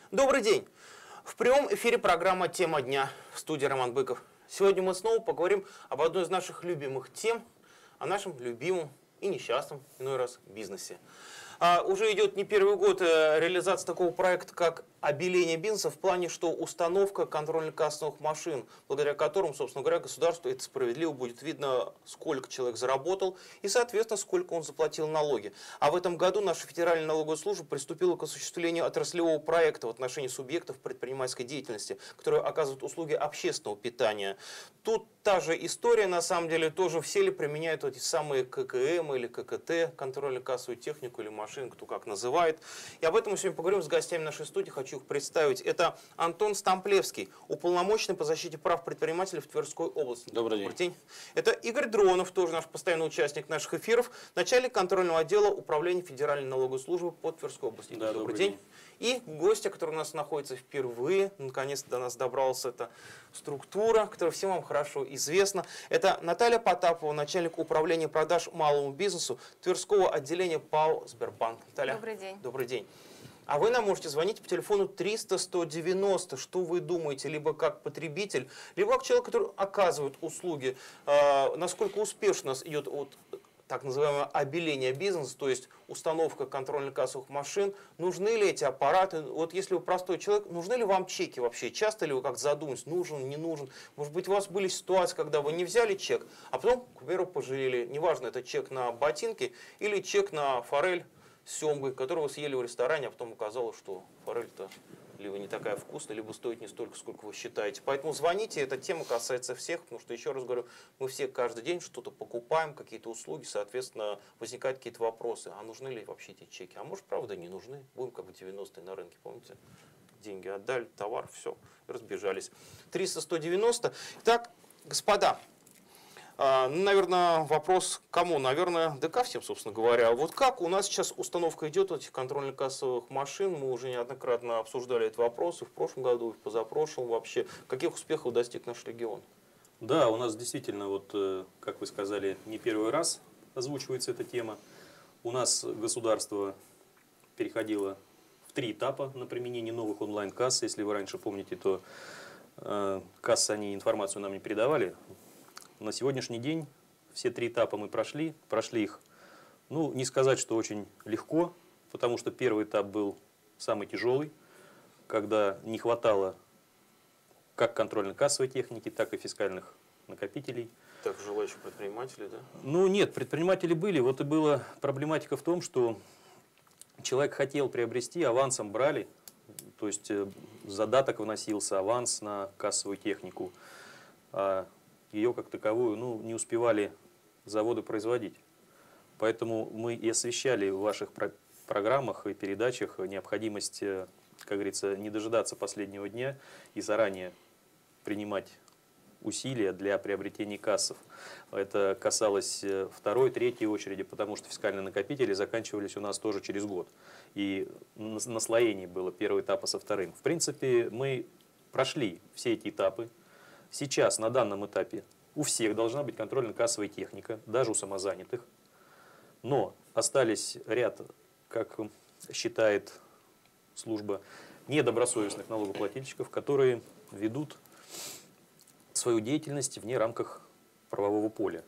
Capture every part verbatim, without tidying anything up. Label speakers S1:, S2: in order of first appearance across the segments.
S1: Добрый день! В прямом эфире программа «Тема дня». В студии Роман Быков. Сегодня мы снова поговорим об одной из наших любимых тем, о нашем любимом и несчастном, иной раз, бизнесе. А, уже идет не первый год реализация такого проекта, как обеление бизнеса, в плане, что установка контрольно-кассовых машин, благодаря которым, собственно говоря, государству это справедливо будет видно, сколько человек заработал и, соответственно, сколько он заплатил налоги. А в этом году наша Федеральная налоговая служба приступила к осуществлению отраслевого проекта в отношении субъектов предпринимательской деятельности, которые оказывают услуги общественного питания. Тут та же история, на самом деле, тоже все ли применяют эти самые ка ка эм или ка ка тэ, контрольно-кассовую технику или машин, кто как называет. И об этом мы сегодня поговорим с гостями нашей студии. Хочу их представить. Это Антон Стамплевский, уполномоченный по защите прав предпринимателей в Тверской области.
S2: Добрый день.
S1: Добрый день. Это Игорь Дронов, тоже наш постоянный участник наших эфиров, начальник контрольного отдела Управления Федеральной налоговой службы по Тверской области.
S2: Да,
S1: добрый,
S2: добрый
S1: день.
S2: день.
S1: И гостья, который у нас находится впервые, наконец-то до нас добралась эта структура, которая всем вам хорошо известна. Это Наталья Потапова, начальник управления продаж малому бизнесу Тверского отделения ПАО «Сбербанк». Наталья,
S3: добрый день.
S1: Добрый день. А вы нам можете звонить по телефону триста сто девяносто. Что вы думаете, либо как потребитель, либо как человек, который оказывает услуги, э, насколько успешно идет вот так называемое обеление бизнеса, то есть установка контрольно-кассовых машин. Нужны ли эти аппараты? Вот если вы простой человек, нужны ли вам чеки вообще? Часто ли вы как задумываетесь, нужен, не нужен? Может быть, у вас были ситуации, когда вы не взяли чек, а потом, к примеру, пожалели. Неважно, это чек на ботинки или чек на форель с семгой, которую вы съели в ресторане, а потом оказалось, что форель-то либо не такая вкусная, либо стоит не столько, сколько вы считаете. Поэтому звоните, эта тема касается всех, потому что, еще раз говорю, мы все каждый день что-то покупаем, какие-то услуги, соответственно, возникают какие-то вопросы, а нужны ли вообще эти чеки? А может, правда, не нужны? Будем как в девяностые на рынке, помните? Деньги отдали, товар, все, разбежались. триста сто девяносто. Итак, господа, ну, наверное, вопрос кому? Наверное, да ко всем, собственно говоря. Вот как у нас сейчас установка идет этих контрольно-кассовых машин? Мы уже неоднократно обсуждали этот вопрос и в прошлом году, и в позапрошлом вообще. Каких успехов достиг наш регион?
S2: Да, у нас действительно, вот, как вы сказали, не первый раз озвучивается эта тема. У нас государство переходило в три этапа на применение новых онлайн-касс. Если вы раньше помните, то э, кассы, они информацию нам не передавали. На сегодняшний день все три этапа мы прошли. Прошли их, ну, не сказать, что очень легко, потому что первый этап был самый тяжелый, когда не хватало как контрольно-кассовой техники, так и фискальных накопителей.
S1: Так, желающие предприниматели, да?
S2: Ну, нет, предприниматели были. Вот и была проблематика в том, что человек хотел приобрести, авансом брали, то есть задаток вносился, аванс на кассовую технику. А ее как таковую, ну, не успевали заводы производить. Поэтому мы и освещали в ваших про программах и передачах необходимость, как говорится, не дожидаться последнего дня и заранее принимать усилия для приобретения кассов. Это касалось второй, третьей очереди, потому что фискальные накопители заканчивались у нас тоже через год. И наслоение было первого этапа со вторым. В принципе, мы прошли все эти этапы. Сейчас, на данном этапе, у всех должна быть контрольно-кассовая техника, даже у самозанятых. Но остались ряд, как считает служба, недобросовестных налогоплательщиков, которые ведут свою деятельность вне рамках правового поля.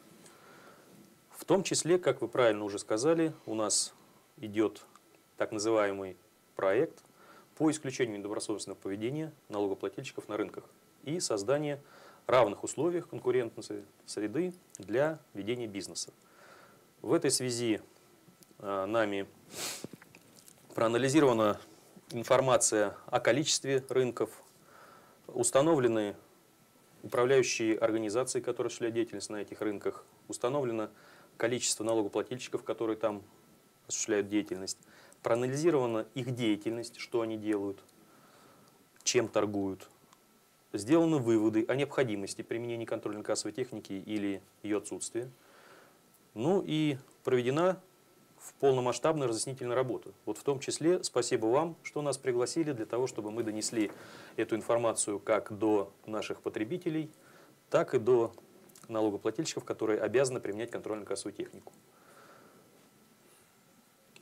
S2: В том числе, как вы правильно уже сказали, у нас идет так называемый проект по исключению недобросовестного поведения налогоплательщиков на рынках и создание равных условий конкурентной среды для ведения бизнеса. В этой связи э, нами проанализирована информация о количестве рынков, установлены управляющие организации, которые осуществляют деятельность на этих рынках, установлено количество налогоплательщиков, которые там осуществляют деятельность, проанализирована их деятельность, что они делают, чем торгуют. Сделаны выводы о необходимости применения контрольно-кассовой техники или ее отсутствия. Ну и проведена в полномасштабная разъяснительная работа. Вот в том числе спасибо вам, что нас пригласили для того, чтобы мы донесли эту информацию как до наших потребителей, так и до налогоплательщиков, которые обязаны применять контрольно-кассовую технику.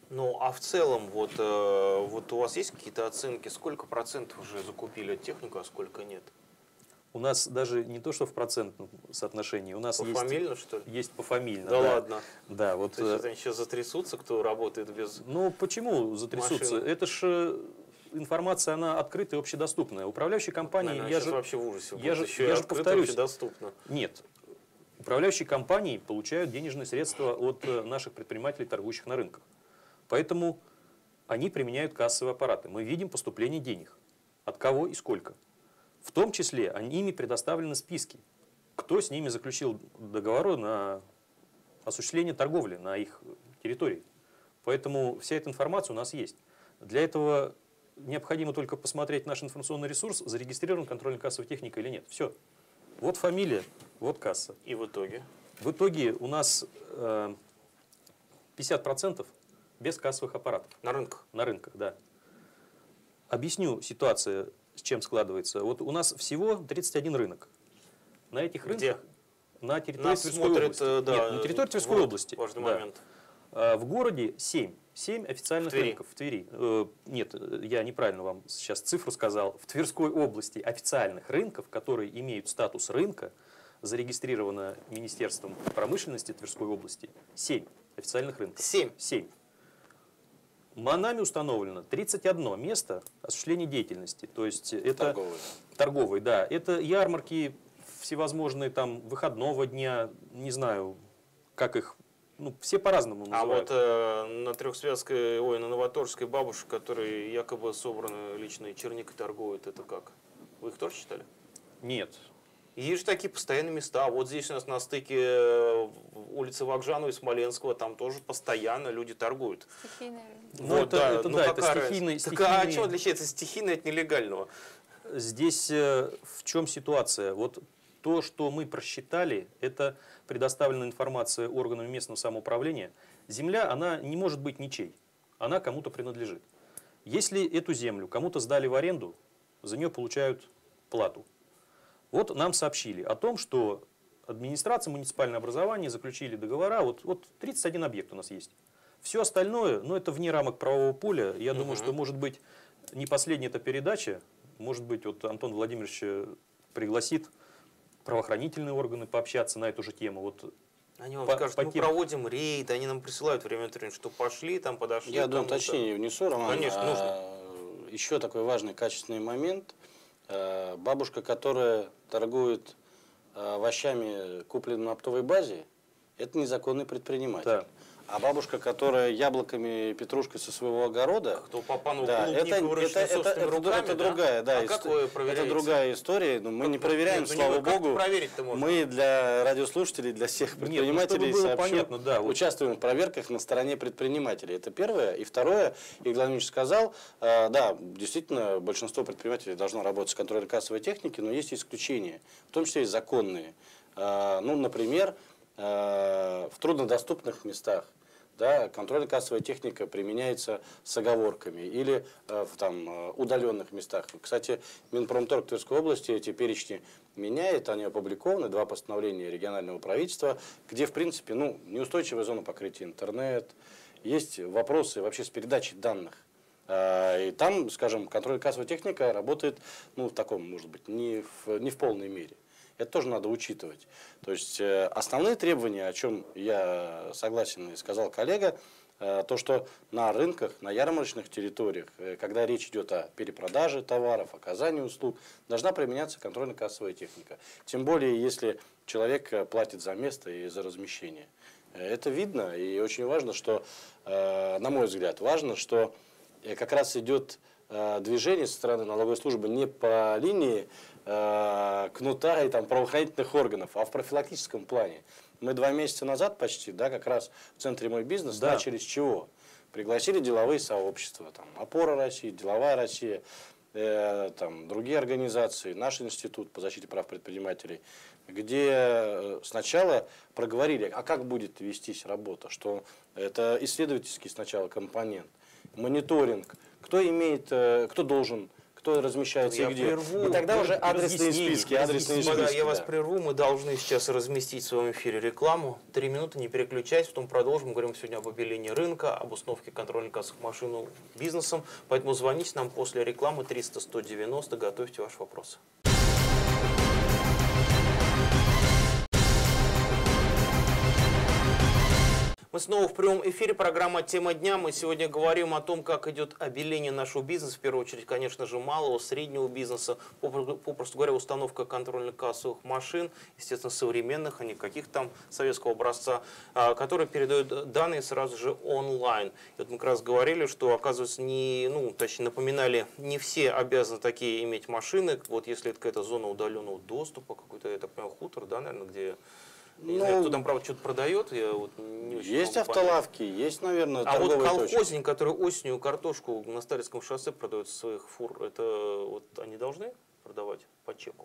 S1: Ну, а в целом, вот, э, вот у вас есть какие-то оценки, сколько процентов уже закупили технику, а сколько нет?
S2: У нас даже не то, что в процентном соотношении, у нас
S1: Пофамильно,
S2: есть,
S1: что ли?
S2: есть пофамильно.
S1: Да,
S2: Да,
S1: ладно.
S2: Да, вот.
S1: То есть они сейчас затрясутся, кто работает без
S2: Ну, почему затрясутся?
S1: машины?
S2: Это ж информация, она открытая и общедоступная. Управляющие компании,
S1: Наверное,
S2: я
S1: сейчас
S2: же,
S1: вообще в ужасе.
S2: я же,
S1: еще
S2: я
S1: и
S2: же
S1: открыто,
S2: повторюсь,
S1: вообще доступно.
S2: нет. Управляющие компании получают денежные средства от э, наших предпринимателей, торгующих на рынках. Поэтому они применяют кассовые аппараты. Мы видим поступление денег. От кого и сколько. В том числе ими предоставлены списки, кто с ними заключил договоры на осуществление торговли на их территории. Поэтому вся эта информация у нас есть. Для этого необходимо только посмотреть наш информационный ресурс, зарегистрирован контрольно-кассовая техника или нет. Все. Вот фамилия, вот касса.
S1: И в итоге?
S2: В итоге у нас э, пятьдесят процентов без кассовых аппаратов.
S1: На рынках?
S2: На рынках, да. Объясню ситуацию, с чем складывается. Вот у нас всего тридцать один рынок. На этих
S1: Где?
S2: рынках, на территории
S1: Нас
S2: Тверской
S1: смотрят,
S2: области.
S1: да,
S2: Нет, на территории Тверской
S1: вот
S2: области.
S1: важный
S2: да.
S1: момент.
S2: А в городе семь. семь официальных
S1: В Твери.
S2: рынков. В Твери. Э, нет, я неправильно вам сейчас цифру сказал. В Тверской области официальных рынков, которые имеют статус рынка, зарегистрировано Министерством промышленности Тверской области, семь официальных рынков.
S1: Семь?
S2: Семь. Нами установлено тридцать одно место осуществления деятельности. То есть это
S3: Торговые.
S2: торговые, да. Это ярмарки всевозможные, там, выходного дня, не знаю, как их, ну, все по-разному
S1: А
S2: называют.
S1: вот э, на Трехсвязской, ой, на Новоторжской бабушек, которые якобы собраны личной черникой торгуют, это как? Вы их тоже читали?
S2: Нет.
S1: Есть же такие постоянные места. Вот здесь у нас на стыке э, улицы Вокжанова и Смоленского, там тоже постоянно люди торгуют.
S4: Стихийный рынок.
S2: Ну, это- это да, это
S1: какая
S2: стихийный-
S1: разница? Так а
S2: стихийный-
S1: чем отличается стихийное от нелегального?
S2: Здесь э, в чем ситуация? Вот то, что мы просчитали, это предоставлена информация органами местного самоуправления. Земля, она не может быть ничей. Она кому-то принадлежит. Если эту землю кому-то сдали в аренду, за нее получают плату. Вот нам сообщили о том, что администрация, муниципальное образование заключили договора. Вот, вот тридцать один объект у нас есть. Все остальное, ну, это вне рамок правового поля. Я думаю, что, может быть, не последняя эта передача. Может быть, вот Антон Владимирович пригласит правоохранительные органы пообщаться на эту же тему. Вот
S1: Они вам
S2: по-
S1: скажут,
S2: по
S1: мы
S2: тем-
S1: проводим рейд, они нам присылают время от времени, что пошли, там подошли.
S3: Я одно
S1: кому-то.
S3: уточнение внесу, Роман.
S1: Конечно,
S3: А, Еще такой важный качественный момент. А, Бабушка, которая торгует а, овощами, купленными на оптовой базе, это незаконный предприниматель.
S2: Да.
S3: А бабушка, которая яблоками и петрушкой со своего огорода,
S1: Кто попанул
S3: да,
S1: клубнику
S3: это,
S1: выращенную
S3: это, это,
S1: собственными
S3: это,
S1: руками,
S3: это
S1: да?
S3: другая, да,
S1: А как
S3: ист-
S1: вы проверяете?
S3: это другая история. Но мы
S1: Как-
S3: не проверяем,
S1: нет, ну не
S3: слава
S1: вы, как-то
S3: богу.
S1: проверить-то можно.
S3: Мы для радиослушателей, для всех
S2: ну,
S3: предпринимателей
S2: чтобы было
S3: сообщу,
S2: понятно, да, вот.
S3: участвуем в проверках на стороне предпринимателей. Это первое. И второе, Игорь Владимирович сказал, э, да, действительно, большинство предпринимателей должно работать с контрольно-кассовой техникой, но есть исключения, в том числе и законные. Э, ну, например, э, в труднодоступных местах. Да, контрольно-кассовая техника применяется с оговорками или э, в там, э, удаленных местах. Кстати, Минпромторг Тверской области эти перечни меняет, они опубликованы, два постановления регионального правительства, где, в принципе, ну, неустойчивая зона покрытия интернет, есть вопросы вообще с передачей данных. Э, и там, скажем, контрольно-кассовая техника работает, ну, в таком, может быть, не в, не в полной мере. Это тоже надо учитывать. То есть э, основные требования, о чем я согласен и сказал коллега, э, то, что на рынках, на ярмарочных территориях, э, когда речь идет о перепродаже товаров, оказании услуг, должна применяться контрольно-кассовая техника. Тем более, если человек э, платит за место и за размещение. Э, это видно, и очень важно, что, э, на мой взгляд, важно, что э, как раз идет э, движение со стороны налоговой службы не по линии кнута и там, правоохранительных органов, а в профилактическом плане. Мы два месяца назад почти, да, как раз в центре «Мой бизнес»
S2: Да.
S3: начали с чего? Пригласили деловые сообщества, там, «Опора России», «Деловая Россия», э, там, другие организации, наш институт по защите прав предпринимателей, где сначала проговорили, а как будет вестись работа, что это исследовательский сначала компонент, мониторинг, кто имеет, кто должен кто размещается
S1: Я
S3: и где.
S1: прерву.
S3: И тогда
S2: Ну,
S3: уже адресные
S2: разъяснение,
S3: списки, адресные
S2: разъяснение.
S3: списки.
S1: Я вас
S3: да.
S1: прерву, мы должны сейчас разместить в своем эфире рекламу. Три минуты, не переключайтесь, потом продолжим. Говорим сегодня об обелении рынка, об установке контрольно-кассовых машин бизнесом. Поэтому звоните нам после рекламы триста сто девяносто, готовьте ваши вопросы. Мы снова в прямом эфире, программа «Тема дня». Мы сегодня говорим о том, как идет обеление нашего бизнеса. В первую очередь, конечно же, малого, среднего бизнеса. Попросту говоря, установка контрольно-кассовых машин, естественно, современных, а не каких-то там советского образца, которые передают данные сразу же онлайн. И вот мы как раз говорили, что, оказывается, не, ну, точнее, напоминали, не все обязаны такие иметь машины. Вот если это какая-то зона удаленного доступа, какой-то, я так понимаю, хутор, да, наверное, где... Я не
S3: Ну,
S1: знаю, кто там, правда, что-то продает. Я вот не очень
S3: есть
S1: могу
S3: автолавки,
S1: понять.
S3: есть, наверное,
S1: А вот
S3: торговые точки.
S1: колхозник, который осенью картошку на Старицком шоссе продает со своих фур, это вот они должны продавать по чеку?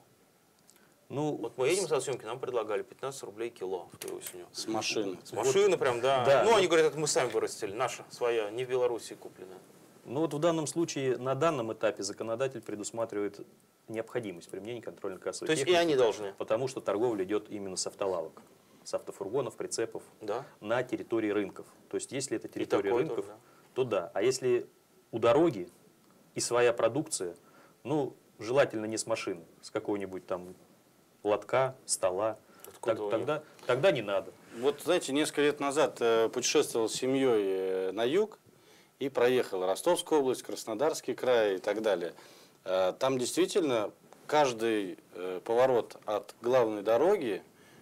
S2: Ну,
S1: Вот мы едем со съемки, нам предлагали пятнадцать рублей кило в той осенью.
S3: С машины.
S1: С машины прям, да.
S2: Да.
S1: Ну, они говорят, это мы сами вырастили, наша, своя, не в Беларуси купленная.
S2: ну вот в данном случае, на данном этапе законодатель предусматривает необходимость применения контрольно-кассовой
S1: То есть и
S2: техники,
S1: они должны?
S2: потому что торговля идет именно с автолавок, с автофургонов, прицепов
S1: Да.
S2: на территории рынков. То есть если это территория
S1: такое
S2: рынков,
S1: тоже, да.
S2: то да. А если у дороги и своя продукция, ну, желательно не с машины, с какого-нибудь там лотка, стола,
S1: Откуда
S2: так-
S1: у них?
S2: тогда, тогда не надо.
S3: Вот, знаете, несколько лет назад э, путешествовал с семьей э, на юг и проехал Ростовскую область, Краснодарский край и так далее. Э, Там действительно каждый э, поворот от главной дороги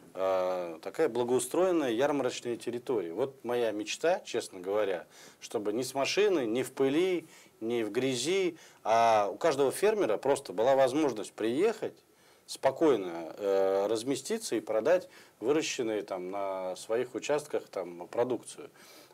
S3: э, такая благоустроенная ярмарочная территория. Вот моя мечта, честно говоря, чтобы ни с машины, ни в пыли, ни в грязи, а у каждого фермера просто была возможность приехать, спокойно э, разместиться и продать выращенные там на своих участках там продукцию.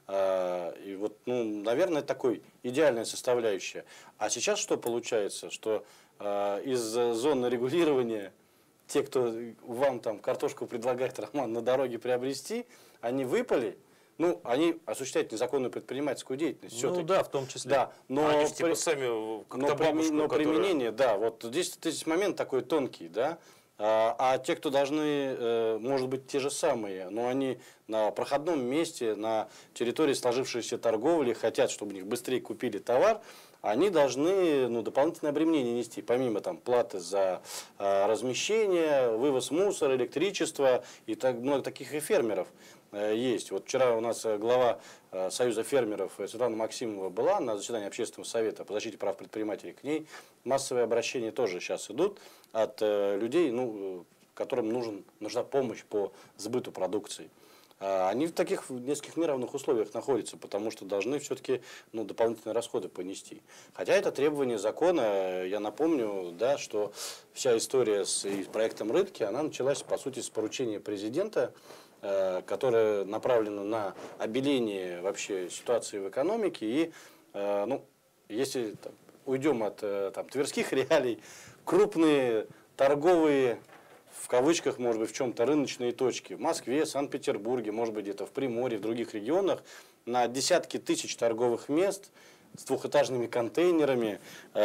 S3: Э, и вот, ну, наверное, такой идеальная составляющая. А сейчас что получается, что э, из зоны регулирования те, кто вам там картошку предлагает, Роман, на дороге приобрести, они выпали. Ну, они осуществляют незаконную предпринимательскую деятельность.
S2: Ну
S3: все-таки.
S2: да, в том числе.
S3: Да, но
S1: Они же типа
S3: при-
S1: сами, как
S3: но,
S1: то
S3: прими-
S1: бабушка,
S3: но
S1: которая-
S3: применение, да, вот здесь, здесь момент такой тонкий, да, а, а те, кто должны, э, может быть, те же самые, но они на проходном месте, на территории сложившейся торговли, хотят, чтобы у них быстрее купили товар, они должны, ну, дополнительное обременение нести, помимо там платы за э, размещение, вывоз мусора, электричество и так много таких и фермеров э, есть. Вот вчера у нас э, глава э, Союза фермеров э, Светлана Максимова была на заседании Общественного совета по защите прав предпринимателей. К ней массовые обращения тоже сейчас идут от э, людей, ну, э, которым нужен, нужна помощь по сбыту продукции. А Они в таких в нескольких неравных условиях находятся, потому что должны все-таки, ну, дополнительные расходы понести. Хотя это требование закона, я напомню, да, что вся история с и проектом рынки, она началась, по сути, с поручения президента, э, которое направлено на обеление вообще ситуации в экономике. И, э, ну, если там, уйдем от э, там, тверских реалий, крупные торговые, в кавычках, может быть, в чем-то рыночные точки в Москве, Санкт-Петербурге, может быть, где-то в Приморье, в других регионах, на десятки тысяч торговых мест с двухэтажными контейнерами.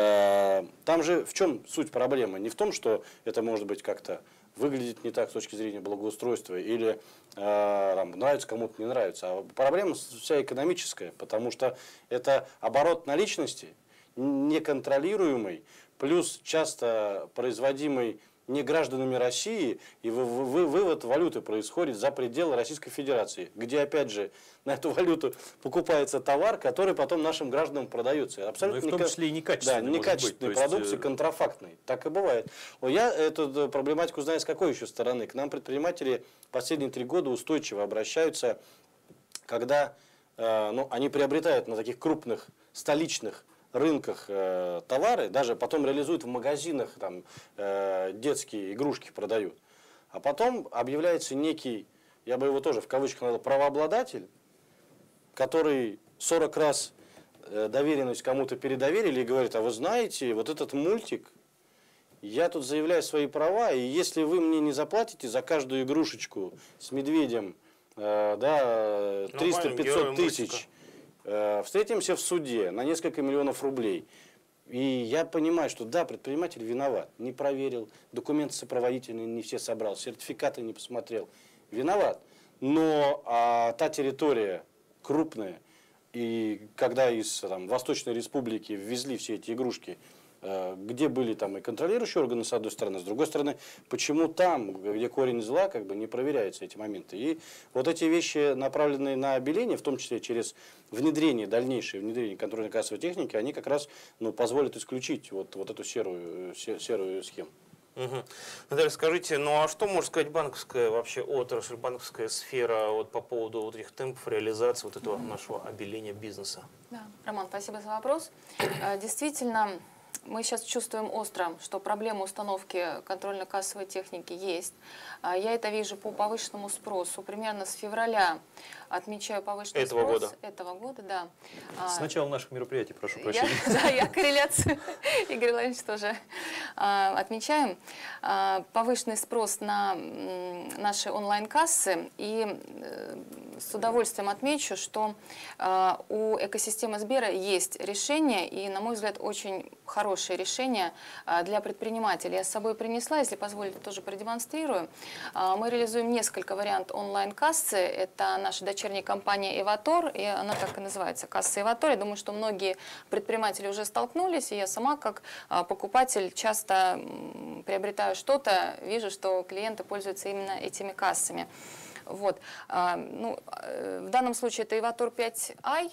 S3: Э, Там же в чем суть проблемы? Не в том, что это может быть как-то выглядит не так с точки зрения благоустройства или э, там, нравится кому-то, не нравится. А проблема вся экономическая, потому что это оборот наличности неконтролируемый, плюс часто производимый не гражданами России, и вы- вы- вывод валюты происходит за пределы Российской Федерации, где, опять же, на эту валюту покупается товар, который потом нашим гражданам продается. Абсолютно
S2: Ну и в том
S3: нека-
S2: числе и
S3: Да,
S2: некачественный, может быть.
S3: некачественной
S2: То есть,
S3: продукции,
S2: э,
S3: контрафактной. Так и бывает. Ой, Я эту проблематику знаю с какой еще стороны. К нам предприниматели последние три года устойчиво обращаются, когда э, ну, они приобретают на таких крупных столичных рынках э, товары, даже потом реализуют в магазинах, там, э, детские игрушки продают. А потом объявляется некий, я бы его тоже в кавычках назвал, правообладатель, который сорок раз э, доверенность кому-то передоверили и говорит, а вы знаете, вот этот мультик, я тут заявляю свои права, и если вы мне не заплатите за каждую игрушечку с медведем, э, да, триста-пятьсот тысяч, э, встретимся в суде на несколько миллионов рублей. И я понимаю, что да, предприниматель виноват, не проверил, документы сопроводительные не все собрал, сертификаты не посмотрел, виноват. Но а, та территория крупная, и когда из там, Восточной Республики ввезли все эти игрушки, э, где были там и контролирующие органы с одной стороны, с другой стороны, почему там, где корень зла, как бы не проверяются эти моменты. И вот эти вещи, направленные на обеление, в том числе через внедрение, дальнейшее внедрение контрольно-кассовой техники, они как раз ну, позволят исключить вот, вот эту серую, серую схему.
S1: Угу. Наталья, скажите, ну а что может сказать банковская вообще отрасль, банковская сфера вот по поводу вот этих темпов реализации вот этого нашего обеления бизнеса?
S4: Да. Роман, спасибо за вопрос. Действительно, мы сейчас чувствуем остро, что проблема установки контрольно-кассовой техники есть. Я это вижу по повышенному спросу. Примерно с февраля отмечаю повышенный
S1: этого
S4: спрос.
S1: Года.
S4: Этого года, да.
S2: С начала наших мероприятий, прошу
S4: Я,
S2: прощения.
S4: да, я корреляцию, Игорь Владимирович, тоже а, отмечаем. А, повышенный спрос на м, наши онлайн-кассы. И э, с удовольствием отмечу, что а, у экосистемы Сбера есть решение, и, на мой взгляд, очень хорошее решение а, для предпринимателей. Я с собой принесла, если позволите, тоже продемонстрирую. А, мы реализуем несколько вариантов онлайн-кассы. Это наша дочерняя компания «Эватор», и она так и называется, касса «Эватор». Я думаю, что многие предприниматели уже столкнулись, и я сама, как а, покупатель, часто м, приобретаю что-то, вижу, что клиенты пользуются именно этими кассами. Вот. А, ну, в данном случае это «Эватор пять ай»,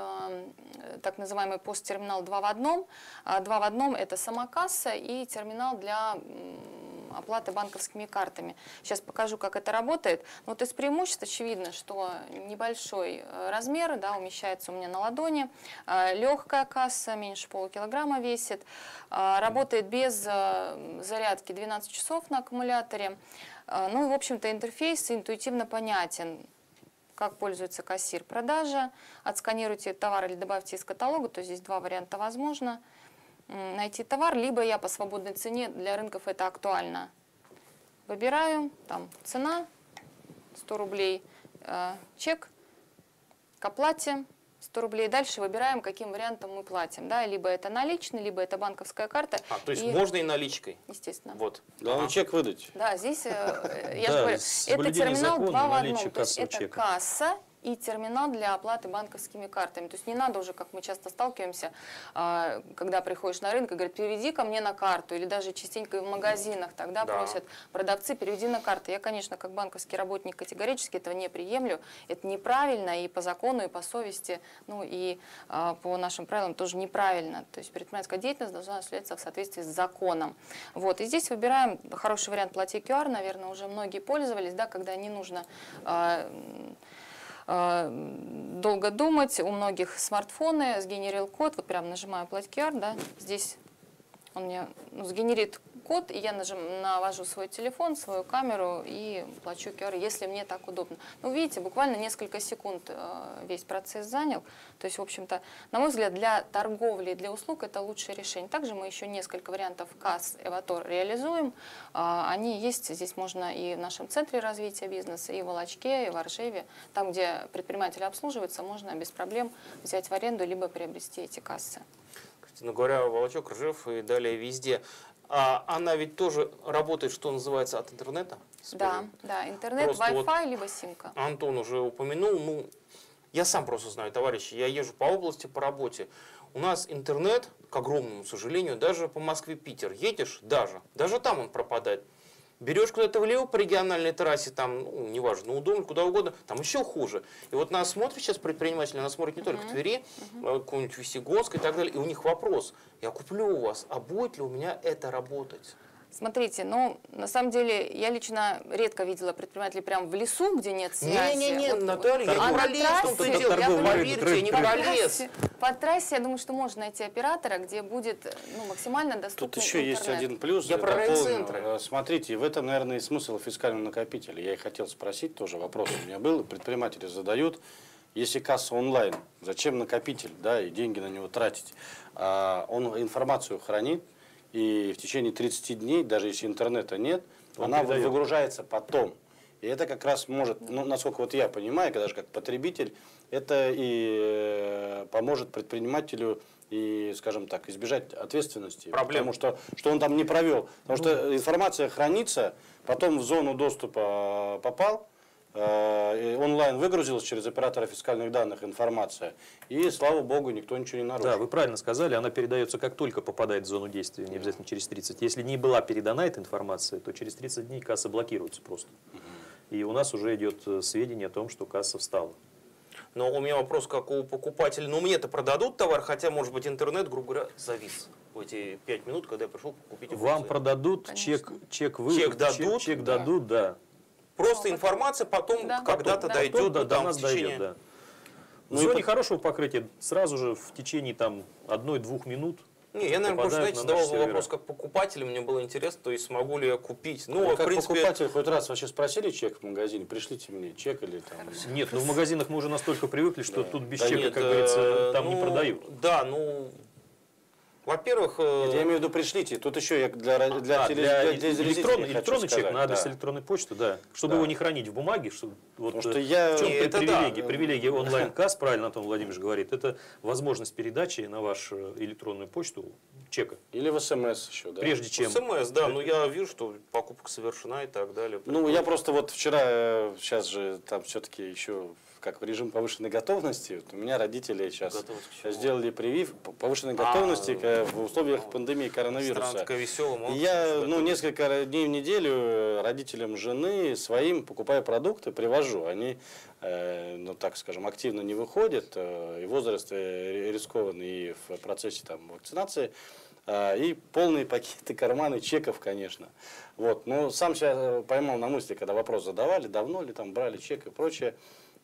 S4: так называемый посттерминал два в одном. Два в одном – это сама касса и терминал для оплаты банковскими картами. Сейчас покажу, как это работает. Вот из преимуществ очевидно, что небольшой размер, да, умещается у меня на ладони, легкая касса, меньше полукилограмма весит, работает без зарядки двенадцать часов на аккумуляторе. Ну и, в общем-то, интерфейс интуитивно понятен. Как пользуется кассир. Продажа. Отсканируйте товар или добавьте из каталога. То есть здесь два варианта возможно. Найти товар, либо я по свободной цене, для рынков это актуально. Выбираю, там цена, сто рублей, э, чек, к оплате, сто рублей. Дальше выбираем, каким вариантом мы платим. Да? Либо это наличный, либо это банковская карта.
S1: А, то есть
S4: и,
S1: можно и наличкой?
S4: Естественно.
S1: Вот.
S3: Да, ага. чек выдать.
S4: Да, здесь, э, я
S2: Да,
S4: же говорю,
S2: с
S4: это
S2: соблюдением
S4: терминал
S2: закона,
S4: два в
S2: наличие
S4: одном. То есть
S2: кассового
S4: это
S2: чека.
S4: касса и терминал для оплаты банковскими картами. То есть не надо уже, как мы часто сталкиваемся, а, когда приходишь на рынок и говорят, переведи ко мне на карту, или даже частенько в магазинах тогда
S1: Да.
S4: просят продавцы, переведи на карту. Я, конечно, как банковский работник категорически этого не приемлю. Это неправильно и по закону, и по совести, ну и а, по нашим правилам тоже неправильно. То есть предпринимательская деятельность должна осуществляться в соответствии с законом. Вот. И здесь выбираем хороший вариант плати ку ар, наверное, уже многие пользовались, да, когда не нужно а, долго думать. У многих смартфоны сгенерил код, вот прям нажимаю плати ку ар, да, здесь он мне ну, сгенерит код, и я нажим, навожу свой телефон, свою камеру и плачу ку ар, если мне так удобно. Ну, видите, буквально несколько секунд э, весь процесс занял. То есть, в общем-то, на мой взгляд, для торговли и для услуг это лучшее решение. Также мы еще несколько вариантов касс «Эватор» реализуем. Э, они есть, здесь можно и в нашем центре развития бизнеса, и в Волочке, и в Оржеве. Там, где предприниматели обслуживаются, можно без проблем взять в аренду, либо приобрести эти кассы.
S1: Ну, говоря, Волочок, Ржев и далее везде. А она ведь тоже работает, что называется, от интернета?
S4: Да, да, интернет,
S1: Просто
S4: Wi-Fi,
S1: вот
S4: либо симка.
S1: Антон уже упомянул, ну, я сам просто знаю, товарищи, я езжу по области, по работе. У нас интернет, к огромному сожалению, даже по Москве-Питер едешь, даже, даже там он пропадает. Берешь куда-то влево по региональной трассе, там, ну, неважно, на Удомль, куда угодно, там еще хуже. И вот нас смотрит сейчас предприниматели, нас смотрят не только в Твери, uh-huh. какой-нибудь Весегонск и так далее. И у них вопрос, я куплю у вас, а будет ли у меня это работать?
S4: Смотрите, ну, на самом деле, я лично редко видела предпринимателей прям в лесу, где нет связи.
S1: Не-не-не,
S4: вот,
S1: Наталья,
S4: вот.
S1: я
S4: а
S1: не
S4: на
S1: пролез,
S4: трассе,
S1: я
S4: я
S1: поверьте, не
S4: по
S1: пролез.
S4: трассе, по трассе, я думаю, что можно найти оператора, где будет ну, максимально доступный
S3: Тут еще
S4: интернет.
S3: есть один плюс.
S1: Я про
S3: дополню.
S1: райцентры.
S3: Смотрите, в этом, наверное, и смысл фискального накопителя. Я и хотел спросить, тоже вопрос у меня был, предприниматели задают. Если касса онлайн, зачем накопитель, да, и деньги на него тратить? А, он информацию хранит, и в течение тридцати дней, даже если интернета нет, он она передает. Выгружается потом. И это как раз может, ну, насколько вот я понимаю, даже как потребитель, это и поможет предпринимателю и, скажем так, избежать ответственности.
S1: Проблем.
S3: Потому что, что он там не провел. Потому что информация хранится, потом в зону доступа попал, э, онлайн выгрузилась через оператора фискальных данных информация, и, слава богу, никто ничего не нарушил.
S2: Да, вы правильно сказали, она передается как только попадает в зону действия, не обязательно через тридцать. Если не была передана эта информация, то через тридцать дней касса блокируется просто. И у нас уже идет сведения о том, что касса встала.
S1: Но у меня вопрос, как у покупателя. Ну, мне-то продадут товар, хотя, может быть, интернет, грубо говоря, завис в эти пять минут, когда я пришел купить.
S2: Вам продадут,
S4: Конечно.
S2: чек, чек, вы,
S1: Чек дадут,
S2: чек
S3: да.
S2: дадут, да.
S1: Просто
S4: Ну,
S1: информация потом
S4: да.
S1: когда-то
S4: Да.
S1: дойдет
S2: Потом, да,
S1: ну,
S2: до
S1: там,
S2: нас
S1: в течение...
S2: дойдет, да. В
S3: Ну и
S2: зоне
S3: по-
S2: хорошего покрытия сразу же в течение там одной-двух минут.
S1: Не, я, наверное, просто,
S2: попадают
S1: знаете,
S2: на
S1: задавал
S2: наши сервера.
S1: вопрос как покупатель, мне было интересно, то есть смогу ли я купить. Ну,
S3: Вы
S1: в
S3: как
S1: принципе,
S3: покупатель хоть раз вообще спросили чек в магазине, пришлите мне чек или там...
S2: Нет, ну в магазинах мы уже настолько привыкли, что
S3: Да.
S2: тут без
S3: Да
S2: чека,
S1: нет,
S2: как
S1: э,
S2: говорится, там не
S1: ну,
S2: продают.
S1: Да, ну, во-первых, э,
S3: Нет, я имею в виду, пришлите. Тут еще я для, ра- для,
S2: А,
S3: теле-
S2: для
S3: для телезрителей
S2: электронный,
S3: хочу
S2: электронный чек
S3: сказать,
S2: на адрес
S3: да.
S2: электронной почты, да. Чтобы
S3: Да.
S2: его не хранить в бумаге. Что, вот,
S3: Потому что
S2: э,
S3: я-
S2: в чем
S1: Не, это
S2: привилегия?
S1: да.
S2: Привилегия онлайн-касс, правильно Антон Владимирович говорит, это возможность передачи на вашу электронную почту чека.
S3: Или в СМС еще, да.
S2: Прежде чем...
S1: СМС, да, ну я вижу, что покупка совершена и так далее.
S3: Ну, я просто вот вчера, сейчас же там все-таки еще как в режим повышенной готовности. Вот у меня родители сейчас
S1: Готовность к чему?
S3: сделали привив по- повышенной
S1: А,
S3: готовности к- в условиях пандемии
S1: Страна
S3: коронавируса.
S1: такая веселая.
S3: И я ну, несколько дней в неделю родителям жены своим покупаю продукты, привожу. Они, э, ну так скажем, активно не выходят, э, и возраст э, рискованный, и в процессе там, вакцинации. Э, и полные пакеты, карманы чеков, конечно. Вот. Но сам себя поймал на мысли, когда вопрос задавали, давно ли там брали чек и прочее.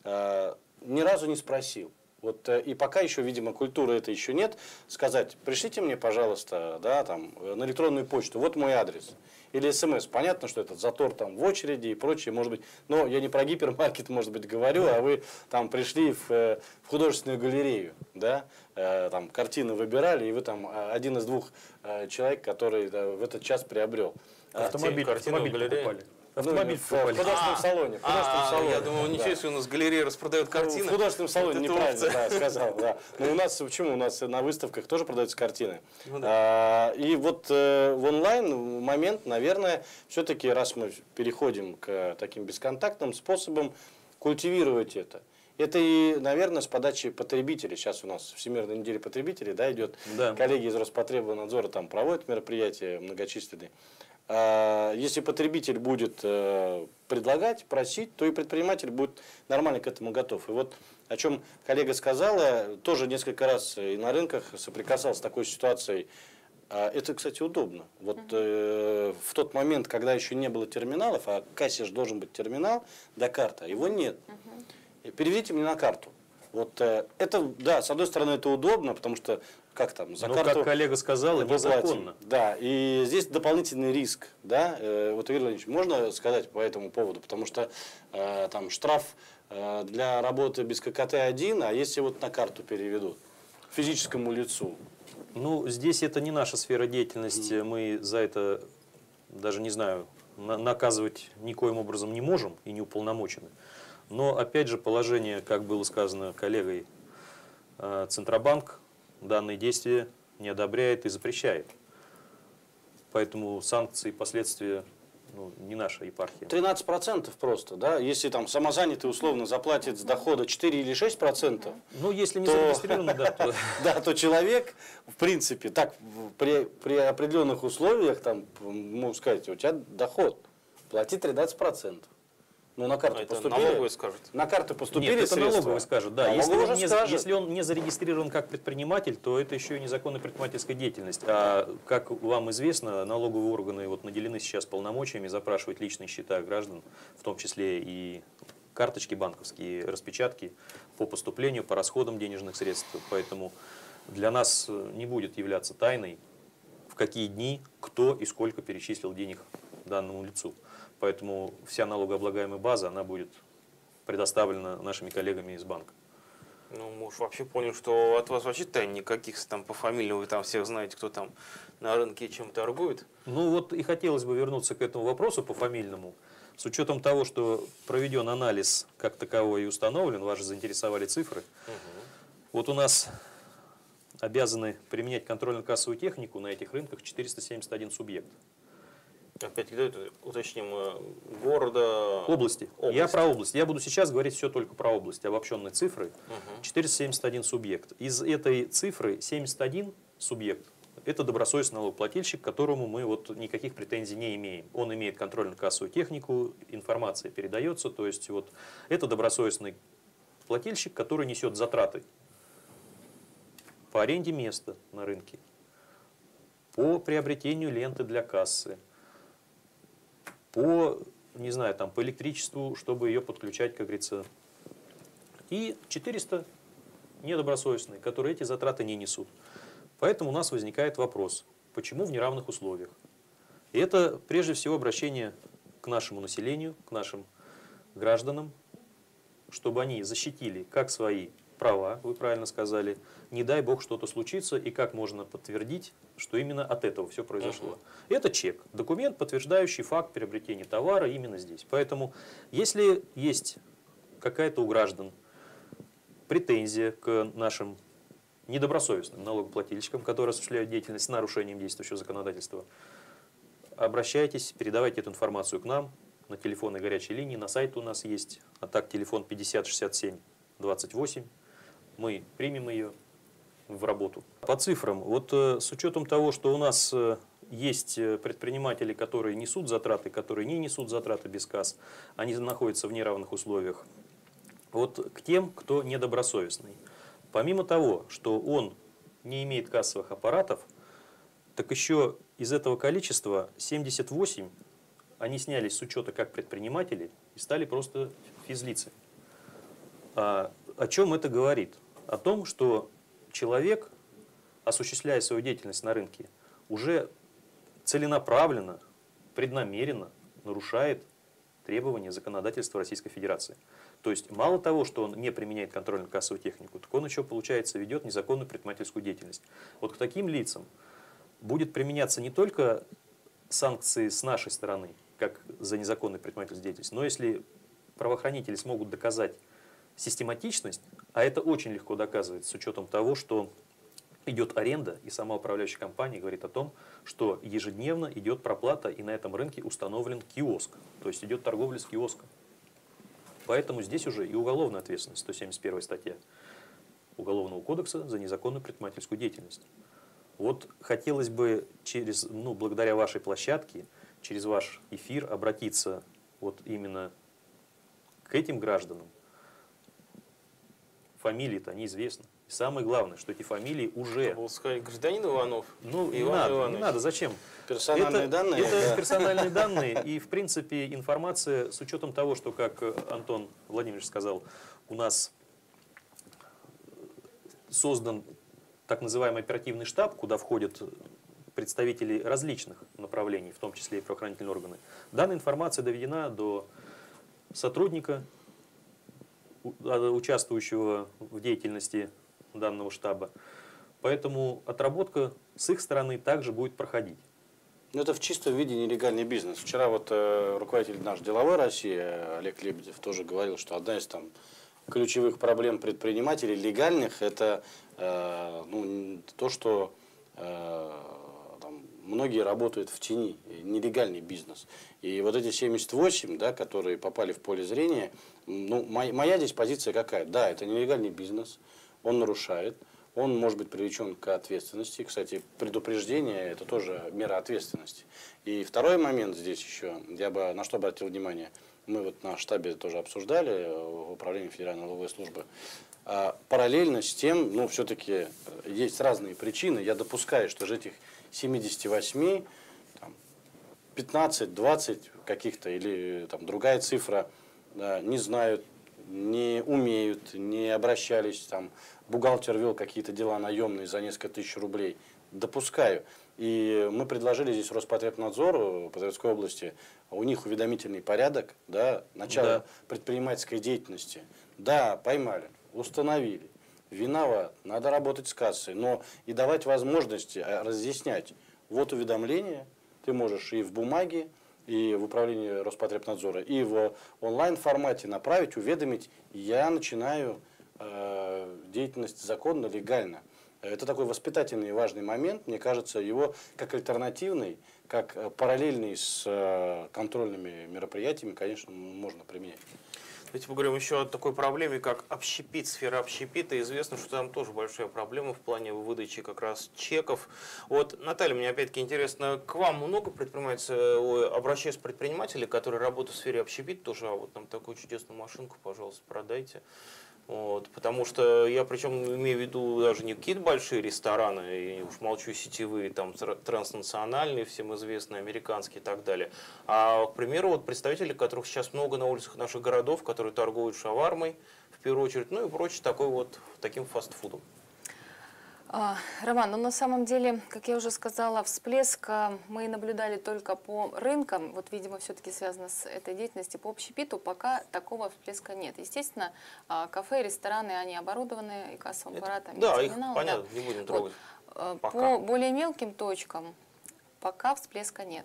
S3: Э, ни разу не спросил. Вот, э, и пока еще, видимо, культуры это еще нет, сказать, пришлите мне, пожалуйста, да, там, э, на электронную почту, вот мой адрес. Или смс. Понятно, что этот затор там в очереди и прочее, может быть. Но я не про гипермаркет, может быть, говорю, а вы там пришли в, э, в художественную галерею, да, э, там картины выбирали, и вы там э, один из двух э, человек, который э, в этот час приобрел.
S2: Автомобиль,
S1: картину в
S2: автомобиль
S1: галерее?
S2: покупали.
S3: Ну,
S2: Автомобиль
S3: в, в
S2: покупали.
S3: художественном салоне. В художественном
S1: А,
S3: салоне.
S1: я думал, ничего
S3: Да.
S1: себе, у нас галерея распродает картины.
S3: В художественном салоне,
S1: Вот это
S3: неправильно,
S1: опция.
S3: да, сказал, да. Но у нас, почему? У нас на выставках тоже продаются картины.
S1: Ну
S3: А, и вот э, в онлайн момент, наверное, все-таки, раз мы переходим к таким бесконтактным способам, культивировать это. Это и, наверное, с подачи потребителей. Сейчас у нас Всемирная неделя потребителей, да, идет.
S2: Да.
S3: Коллеги из Роспотребнадзора там проводят мероприятия многочисленные. А, Если потребитель будет э, предлагать, просить, то и предприниматель будет нормально к этому готов. И вот о чем коллега сказала, тоже несколько раз и на рынках соприкасался с такой ситуацией. А Это, кстати, удобно. Вот э, в тот момент, когда еще не было терминалов, а в кассе же должен быть терминал до карты, а его нет. Переведите мне на карту. Вот э, это, да, с одной стороны, это удобно, потому что как там, за
S2: Но,
S3: карту...
S2: как коллега сказала,
S3: вы платите.
S2: незаконно.
S3: Да, и здесь дополнительный риск, да, э, вот, Игорь Владимирович, можно сказать по этому поводу, потому что э, там штраф э, для работы без ка ка тэ один, а если вот на карту переведут физическому лицу?
S2: Ну, здесь это не наша сфера деятельности, мы за это, даже не знаю, на- наказывать никоим образом не можем и не уполномочены. Но, опять же, положение, как было сказано коллегой, э, Центробанк данные действия не одобряет и запрещает. Поэтому санкции и последствия ну, не наша епархия.
S3: тринадцать процентов просто, да, если там самозанятый условно заплатит с дохода четыре или шесть процентов,
S2: Ну, если не
S3: То-
S2: зарегистрировано, да, то...
S3: да, то человек, в принципе, так в- при, при определенных условиях, там, могу сказать, у тебя доход, плати тринадцать процентов. Ну, на карту
S1: Это
S3: поступили.
S1: налоговые скажут.
S3: На карту поступили
S2: Нет, это
S3: средства.
S2: налоговый скажет, да. Если
S3: Налоговый
S2: он,
S3: уже
S2: не,
S3: скажет.
S2: если он не зарегистрирован как предприниматель, то это еще и незаконная предпринимательская деятельность. А как вам известно, налоговые органы вот наделены сейчас полномочиями запрашивать личные счета граждан, в том числе и карточки банковские, распечатки по поступлению, по расходам денежных средств. Поэтому для нас не будет являться тайной, в какие дни, кто и сколько перечислил денег данному лицу. Поэтому вся налогооблагаемая база, она будет предоставлена нашими коллегами из банка.
S1: Ну, муж вообще понял, что от вас вообще тайн никаких там по фамилии, вы там всех знаете, кто там на рынке чем торгует.
S2: Ну вот и хотелось бы вернуться к этому вопросу по фамильному. С учетом того, что проведен анализ как таковой и установлен, вас же заинтересовали цифры. Вот у нас обязаны применять контрольно-кассовую технику на этих рынках четыреста семьдесят один субъект.
S1: Опять уточним, города...
S2: Области.
S1: области.
S2: Я про область. Я буду сейчас говорить все только про область, обобщенной цифры.
S1: Угу.
S2: четыреста семьдесят один субъект. Из этой цифры семьдесят один субъект – это добросовестный налогоплательщик, к которому мы вот никаких претензий не имеем. Он имеет контрольно-кассовую технику, информация передается. То есть вот это добросовестный плательщик, который несет затраты по аренде места на рынке, по приобретению ленты для кассы, по, не знаю, там, по электричеству, чтобы ее подключать, как говорится. И четыреста недобросовестные, которые эти затраты не несут. Поэтому у нас возникает вопрос, почему в неравных условиях? И это прежде всего обращение к нашему населению, к нашим гражданам, чтобы они защитили как свои права, вы правильно сказали, не дай бог что-то случится, и как можно подтвердить, что именно от этого все произошло. Uh-huh. Это чек, документ, подтверждающий факт приобретения товара именно здесь. Поэтому, если есть какая-то у граждан претензия к нашим недобросовестным налогоплательщикам, которые осуществляют деятельность с нарушением действующего законодательства, обращайтесь, передавайте эту информацию к нам на телефонной горячей линии, на сайте у нас есть, а так телефон пятьдесят шестьдесят семь двадцать восемь. Мы примем ее в работу. По цифрам, вот э, с учетом того, что у нас э, есть предприниматели, которые несут затраты, которые не несут затраты без касс, они находятся в неравных условиях. Вот к тем, кто недобросовестный. Помимо того, что он не имеет кассовых аппаратов, так еще из этого количества семьдесят восемь они снялись с учета как предприниматели и стали просто физлицами. А, о чем это говорит? О том, что человек, осуществляя свою деятельность на рынке, уже целенаправленно, преднамеренно нарушает требования законодательства Российской Федерации. То есть мало того, что он не применяет контрольно-кассовую технику, так он еще, получается, ведет незаконную предпринимательскую деятельность. Вот к таким лицам будет применяться не только санкции с нашей стороны, как за незаконную предпринимательскую деятельность, но если правоохранители смогут доказать систематичность, а это очень легко доказывается с учетом того, что идет аренда, и сама управляющая компания говорит о том, что ежедневно идет проплата, и на этом рынке установлен киоск, то есть идет торговля с киоском. Поэтому здесь уже и уголовная ответственность, сто семьдесят первая статья Уголовного кодекса за незаконную предпринимательскую деятельность. Вот хотелось бы через, ну, благодаря вашей площадке, через ваш эфир обратиться вот именно к этим гражданам. Фамилии-то неизвестны. И самое главное, что эти фамилии уже...
S1: Был сказать, гражданин Иванов.
S2: Ну, не
S1: Иван
S2: надо,
S1: Иванович.
S2: не надо, зачем?
S3: Персональные
S2: это,
S3: данные?
S2: Это
S3: да.
S2: персональные данные, и, в принципе, информация, с учетом того, что, как Антон Владимирович сказал, у нас создан так называемый оперативный штаб, куда входят представители различных направлений, в том числе и правоохранительные органы. Данная информация доведена до сотрудника, участвующего в деятельности данного штаба. Поэтому отработка с их стороны также будет проходить.
S3: Ну, это в чистом виде нелегальный бизнес. Вчера вот э, руководитель наш деловой России Олег Лебедев тоже говорил, что одна из там ключевых проблем предпринимателей легальных это э, ну, то, что э, там, многие работают в тени, нелегальный бизнес. И вот эти семьдесят восемь, да, которые попали в поле зрения, ну, моя, моя здесь позиция какая? Да, это нелегальный бизнес, он нарушает, он может быть привлечен к ответственности. Кстати, предупреждение – это тоже мера ответственности. И второй момент здесь еще, я бы на что обратил внимание, мы вот на штабе тоже обсуждали в управлении Федеральной налоговой службы. А параллельно с тем, ну, все-таки есть разные причины. Я допускаю, что из этих семидесяти восьми, там, пятнадцать-двадцать каких-то или там, другая цифра да, не знают, не умеют, не обращались, там, бухгалтер вел какие-то дела наемные за несколько тысяч рублей. Допускаю. И мы предложили здесь Роспотребнадзору по Тверской области, у них уведомительный порядок, да, начало да. предпринимательской деятельности. Да, поймали, установили, виноват, надо работать с кассой, но и давать возможности разъяснять. Вот уведомление, ты можешь и в бумаге, и в управлении Роспотребнадзора, и в онлайн-формате направить, уведомить, я начинаю э, деятельность законно, легально. Это такой воспитательный и важный момент. Мне кажется, его как альтернативный, как параллельный с контрольными мероприятиями, конечно, можно применять.
S1: Давайте поговорим еще о такой проблеме, как общепит, сфера общепита. Известно, что там тоже большая проблема в плане выдачи как раз чеков. Вот, Наталья, мне опять-таки интересно, к вам много предпринимателей, обращаюсь к предпринимателям, которые работают в сфере общепита, тоже, а вот нам такую чудесную машинку, пожалуйста, продайте. Вот, потому что я, причем, имею в виду даже не какие-то большие рестораны, и уж молчу сетевые, там, транснациональные, всем известные, американские и так далее. А, к примеру, вот представители, которых сейчас много на улицах наших городов, которые торгуют шавармой, в первую очередь, ну и прочее, такой вот, таким фастфудом.
S4: Роман, ну на самом деле, как я уже сказала, всплеск мы наблюдали только по рынкам, вот, видимо, все-таки связано с этой деятельностью. По общепиту пока такого всплеска нет. Естественно, кафе, рестораны, они оборудованы и кассовым аппаратом,
S1: Да,
S4: и
S1: их,
S4: терминалом,
S1: понятно,
S4: да.
S1: не будем трогать.
S4: Вот.
S1: Пока.
S4: По более мелким точкам пока всплеска нет.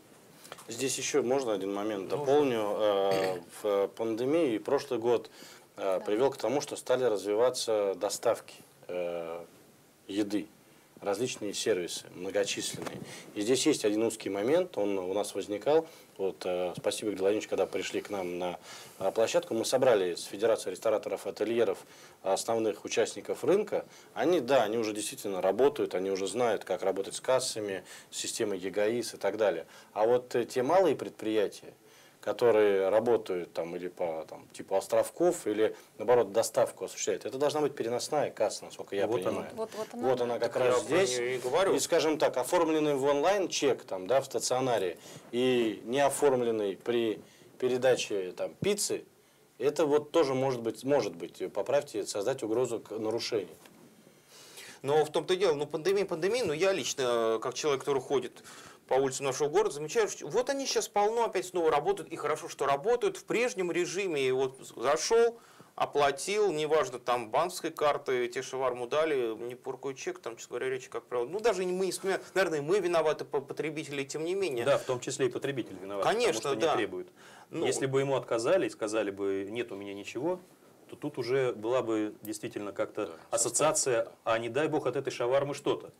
S3: Здесь еще можно один момент
S1: Нужно.
S3: дополню. Э, в пандемии прошлый год э, привел к тому, что стали развиваться доставки э, еды, различные сервисы, многочисленные. И здесь есть один узкий момент, он у нас возникал. Вот, э, спасибо, Игорь Владимирович, когда пришли к нам на э, площадку, мы собрали с Федерацией рестораторов, ательеров, основных участников рынка. Они, да, они уже действительно работают, они уже знают, как работать с кассами, с системой ЕГАИС и так далее. А вот э, те малые предприятия, которые работают там или по там, типу островков, или наоборот доставку осуществляют. Это должна быть переносная касса, насколько я
S2: Вот
S3: понимаю.
S4: Вот, вот она,
S3: Вот
S4: да.
S3: она как
S1: Так
S3: раз
S1: я про
S3: здесь.
S1: неё и говорю.
S3: И, скажем так, оформленный в онлайн чек там, да, в стационаре и не оформленный при передаче там, пиццы, это вот тоже может быть, может быть, поправьте, создать угрозу к нарушению.
S1: Но в том-то и дело, ну пандемия, пандемия, но я лично, как человек, который ходит по улицам нашего города, замечаю, что вот они сейчас полно опять снова работают, и хорошо, что работают в прежнем режиме. И вот зашел, оплатил, неважно, там банковской карты, те шаварму дали, не поркую чек, там, честно говоря, речи, как правило. Ну, даже мы, наверное, мы виноваты, потребители, тем не менее.
S2: Да, в том числе и потребитель виноват,
S1: Конечно,
S2: потому что
S1: да.
S2: не требует.
S1: Ну,
S2: Если бы ему отказали и сказали бы, нет у меня ничего, то тут уже была бы действительно как-то
S3: Да,
S2: ассоциация, а не дай бог от этой шавармы что-то.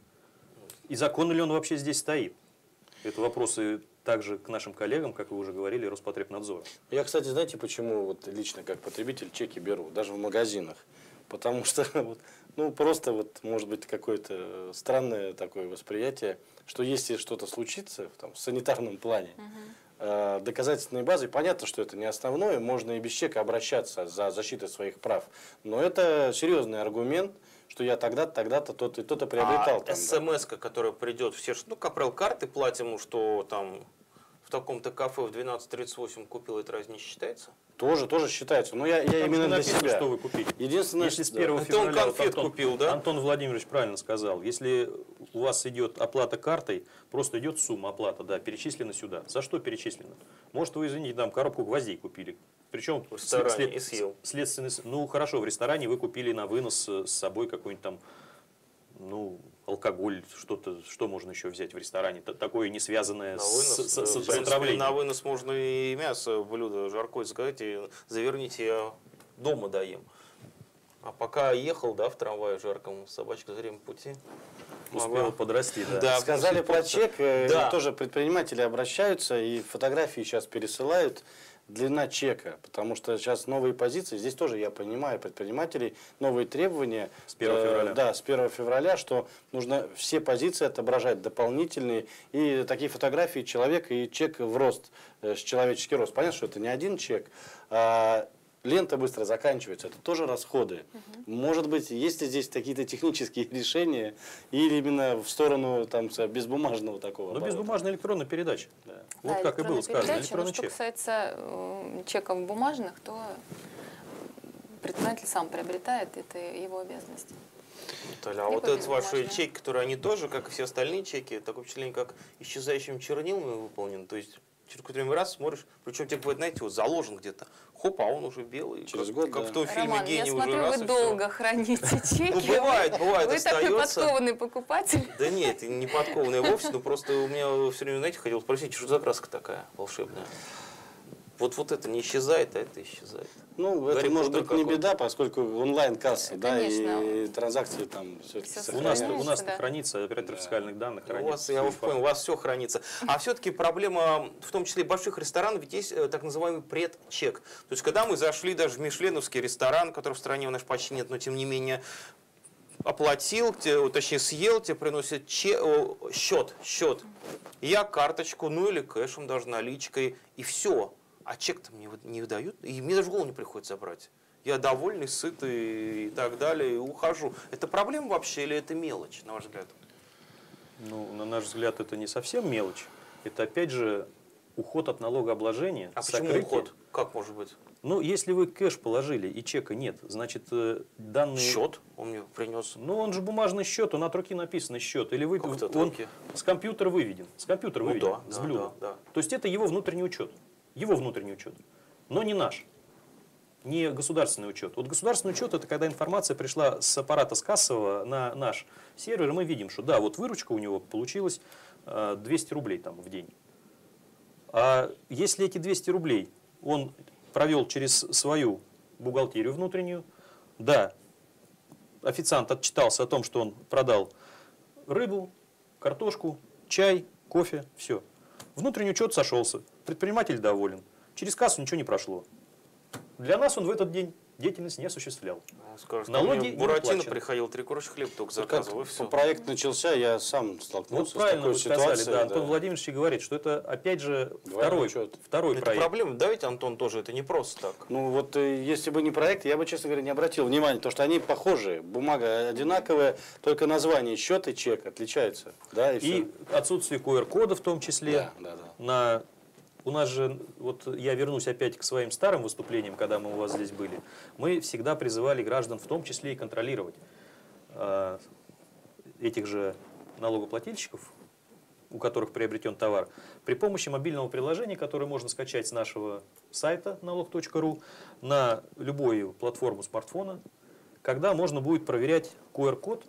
S2: И законно ли он вообще здесь стоит? Это вопросы также к нашим коллегам, как вы уже говорили, Роспотребнадзора.
S3: Я, кстати, знаете, почему вот лично как потребитель чеки беру, даже в магазинах? Потому что, вот, ну, просто вот, может быть, какое-то странное такое восприятие, что если что-то случится там, в санитарном плане, э, доказательной базой, понятно, что это не основное, можно и без чека обращаться за защитой своих прав. Но это серьезный аргумент, что я тогда-то, тогда-то, тот и то-то приобретал.
S1: А
S3: там,
S1: смс-ка, которая придет, все, ну, как правило, карты платим, что там в таком-то кафе в двенадцать тридцать восемь купил, это разве не считается?
S3: Тоже, тоже считается. Но я, я
S2: Там
S3: именно
S2: же
S3: для
S2: написано,
S3: себя.
S2: что вы купили.
S3: Единственное,
S2: Если с
S3: что-
S2: первого
S1: Это он
S2: февраля, вот
S1: конфет
S2: Антон,
S1: купил, да?
S2: Антон Владимирович правильно сказал, если у вас идет оплата картой, просто идет сумма оплата, да, перечислена сюда. За что перечислена? Может, вы, извините, там коробку гвоздей купили. Причем
S1: В ресторане и съел.
S2: Следственный, ну хорошо, в ресторане вы купили на вынос с собой какой-нибудь там, ну, алкоголь, что-то, что можно еще взять в ресторане, Т- такое не связанное
S1: На
S2: с,
S1: вынос,
S2: с- с-
S1: э,
S2: с
S1: в принципе,
S2: отравлением.
S1: на вынос можно и мясо, блюдо жаркое заказать, и заверните, я дома доем. А пока ехал, да, в трамвае жарком, собачка за время пути.
S2: Успел
S1: могла-
S2: подрасти, да.
S1: Да,
S3: Сказали про
S1: пользоваться.
S3: чек, э,
S1: Да.
S3: тоже предприниматели обращаются и фотографии сейчас пересылают. Длина чека, потому что сейчас новые позиции, здесь тоже я понимаю предпринимателей, новые требования.
S2: С первого
S3: э,
S2: февраля.
S3: Да, с первого февраля, что нужно все позиции отображать дополнительные. И такие фотографии человека и чек в рост, э, с человеческий рост. Понятно, что это не один чек. А лента быстро заканчивается, это тоже расходы. Может быть, есть ли здесь какие-то технические решения или именно в сторону там, безбумажного такого?
S2: Ну,
S3: оборота?
S2: безбумажная электронная передача.
S3: Да.
S2: Вот
S4: Да,
S2: как и было
S4: электронная
S2: сказано,
S4: передача.
S2: электронный
S4: Но что
S2: чек.
S4: касается э, чеков бумажных, то предприниматель сам приобретает, это его обязанность.
S1: Наталья, а
S4: Либо
S1: вот это ваши
S4: безбумажная.
S1: чеки, которые они тоже, как и все остальные чеки, такое впечатление, как исчезающими чернилами выполнены. То есть через какое-то время раз смотришь, причем тебе бывает, знаете, вот заложен где-то. Хоп, а он уже белый.
S3: Через
S1: как,
S3: год,
S1: как
S3: да.
S1: в том фильме
S4: Роман, я
S1: «Гений» уже
S4: смотрю,
S1: раз
S4: вы
S1: и
S4: долго храните чеки.
S1: Ну, бывает, бывает,
S4: Вы такой
S1: остается.
S4: подкованный покупатель.
S1: все. Да нет, не подкованный вовсе, но просто у меня все время, знаете, хотел спросить, что за краска такая волшебная? Вот, вот это не исчезает, а это исчезает.
S3: Ну, это
S1: Гарри
S3: может
S1: Поттер
S3: быть не
S1: какой-то.
S3: беда, поскольку онлайн-кассы, да,
S4: Конечно.
S3: и транзакции там все-таки
S4: Всё
S2: У нас,
S4: Сохраняется,
S2: у нас
S4: да.
S2: хранится оператор
S3: Да.
S2: фискальных данных.
S1: У
S2: хранит
S1: вас, я вас
S2: все
S1: понял, у вас все хранится. А все-таки проблема, в том числе и больших ресторанов, ведь есть э, так называемый предчек. То есть, когда мы зашли даже в мишленовский ресторан, который в стране у нас почти нет, но тем не менее оплатил, те- точнее съел, тебе приносят че- о, счет, счет. Я карточку, ну или кэшем, даже наличкой, и все. А чек-то мне вот не выдают, и мне даже в голову не приходит забрать. Я довольный, сытый и так далее, и ухожу. Это проблема вообще или это мелочь, на ваш взгляд?
S2: Ну, на наш взгляд, это не совсем мелочь. Это, опять же, уход от налогообложения.
S1: А почему
S2: сокрытие.
S1: уход? Как может быть?
S2: Ну, если вы кэш положили и чека нет, значит, э, данные...
S1: Счет он мне принес.
S2: Ну, он же бумажный счет, он от руки написанный счет. Или вы...
S1: Как это от
S2: он
S1: руки?
S2: с компьютера выведен. С компьютера
S1: Ну
S2: выведен,
S1: да,
S2: с
S1: да,
S2: блюда.
S1: да, да.
S2: То есть это его внутренний учет. Его внутренний учет. Но не наш. Не государственный учет. Вот государственный учет — это когда информация пришла с аппарата, с кассового на наш сервер, и мы видим, что да, вот выручка у него получилась э, двести рублей там в день. А если эти двести рублей он провел через свою бухгалтерию внутреннюю, да, официант отчитался о том, что он продал рыбу, картошку, чай, кофе, все. Внутренний учет сошелся, предприниматель доволен, через кассу ничего не прошло. Для нас он в этот день деятельность не осуществлял.
S1: Он скажет,
S2: Налоги
S1: ко мне
S2: не
S1: Буратино
S2: уплачены.
S1: приходил, три корочки хлеб только
S3: Как
S1: заказывал, и все.
S3: проект начался, я сам
S2: Вот
S3: столкнулся с
S2: правильно
S3: такой
S2: вы сказали,
S3: ситуацией.
S2: да, Антон Владимирович и говорит, что это опять же
S3: Двойной
S2: второй,
S3: учет.
S2: второй
S1: Это
S2: проект.
S1: проблема, да, ведь, Антон, тоже, это не просто так.
S3: Ну вот э, если бы не проект, я бы, честно говоря, не обратил внимания, потому что они похожи, бумага одинаковая, только название счет и чек отличаются, да, и,
S2: И отсутствие ку эр кода в том числе.
S3: Да, да, да.
S2: На... У нас же, вот я вернусь опять к своим старым выступлениям, когда мы у вас здесь были, мы всегда призывали граждан в том числе и контролировать э, этих же налогоплательщиков, у которых приобретен товар, при помощи мобильного приложения, которое можно скачать с нашего сайта налог точка ру на любую платформу смартфона, когда можно будет проверять ку эр код,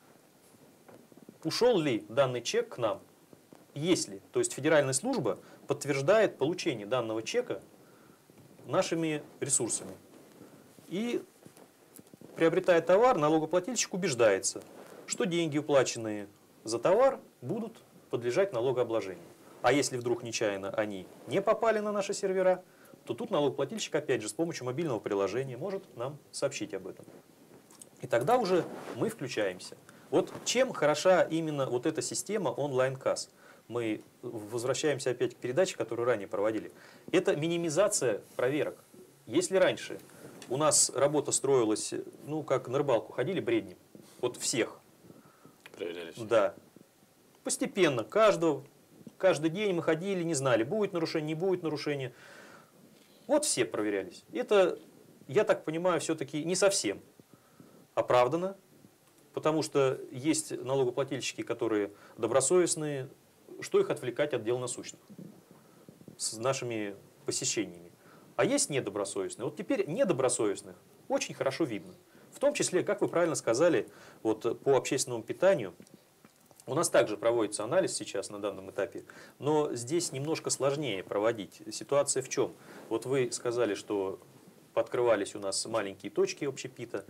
S2: ушел ли данный чек к нам, если, то есть федеральная служба подтверждает получение данного чека нашими ресурсами. И, приобретая товар, налогоплательщик убеждается, что деньги, уплаченные за товар, будут подлежать налогообложению. А если вдруг нечаянно они не попали на наши сервера, то тут налогоплательщик, опять же, с помощью мобильного приложения может нам сообщить об этом. И тогда уже мы включаемся. Вот чем хороша именно вот эта система онлайн-касс? Мы возвращаемся опять к передаче, которую ранее проводили. Это минимизация проверок. Если раньше у нас работа строилась, ну, как на рыбалку ходили бредни, вот всех,
S3: Проверялись.
S2: да, постепенно, каждого, каждый день мы ходили, не знали, будет нарушение, не будет нарушения. Вот все проверялись. Это, я так понимаю, все-таки не совсем оправдано, потому что есть налогоплательщики, которые добросовестные. Что их отвлекать от дел насущных с нашими посещениями? А есть недобросовестные. Вот теперь недобросовестных очень хорошо видно. В том числе, как вы правильно сказали, вот по общественному питанию, у нас также проводится анализ сейчас на данном этапе, но здесь немножко сложнее проводить. Ситуация в чем? Вот вы сказали, что пооткрывались у нас маленькие точки общепита.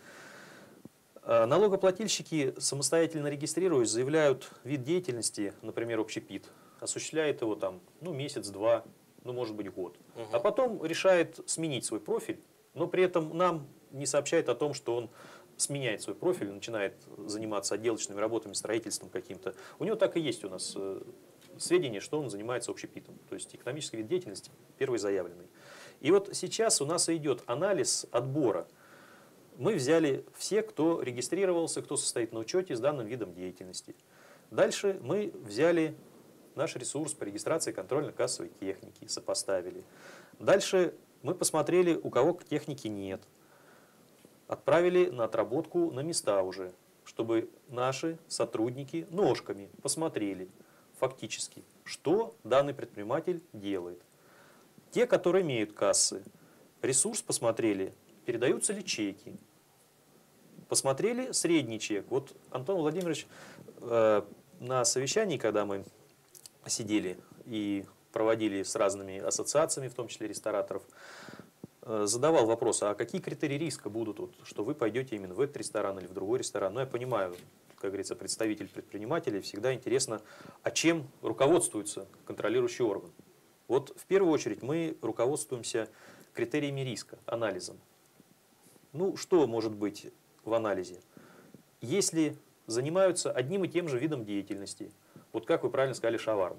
S2: Налогоплательщики, самостоятельно регистрируясь, заявляют вид деятельности, например, общепит, осуществляет его там, ну, месяц-два, ну, может быть, год.
S1: Угу.
S2: А потом решает сменить свой профиль, но при этом нам не сообщает о том, что он сменяет свой профиль, начинает заниматься отделочными работами, строительством каким-то. У него так и есть у нас э, сведения, что он занимается общепитом, то есть экономический вид деятельности первый заявленный. И вот сейчас у нас идет анализ отбора. Мы взяли все, кто регистрировался, кто состоит на учете с данным видом деятельности. Дальше мы взяли наш ресурс по регистрации контрольно-кассовой техники, сопоставили. Дальше мы посмотрели, у кого техники нет. Отправили на отработку на места уже, чтобы наши сотрудники ножками посмотрели фактически, что данный предприниматель делает. Те, которые имеют кассы, ресурс посмотрели, передаются ли чеки. Посмотрели средний чек. Вот Антон Владимирович э, на совещании, когда мы сидели и проводили с разными ассоциациями, в том числе рестораторов, задавал вопрос, а какие критерии риска будут, вот, что вы пойдете именно в этот ресторан или в другой ресторан. Но я понимаю, как говорится, представитель предпринимателей, всегда интересно, а чем руководствуется контролирующий орган. Вот в первую очередь мы руководствуемся критериями риска, анализом. Ну, что может быть в анализе? Если занимаются одним и тем же видом деятельности, вот как вы правильно сказали, шаварма.